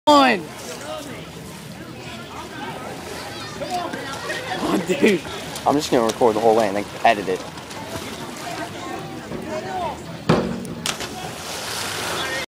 One. Oh, dude. I'm just gonna record the whole way and then edit it.